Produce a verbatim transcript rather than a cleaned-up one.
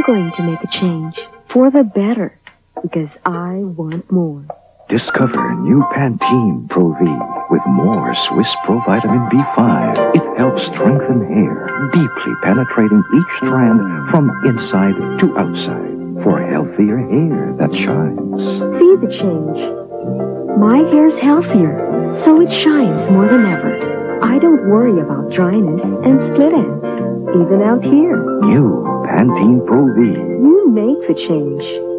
I'm going to make a change for the better because I want more. Discover new Pantene Pro V with more Swiss Pro Vitamin B five. It helps strengthen hair, deeply penetrating each strand from inside to outside for healthier hair that shines. See the change. My hair's healthier, so it shines more than ever. I don't worry about dryness and split ends, even out here. New Pantene Pro V. You make the change.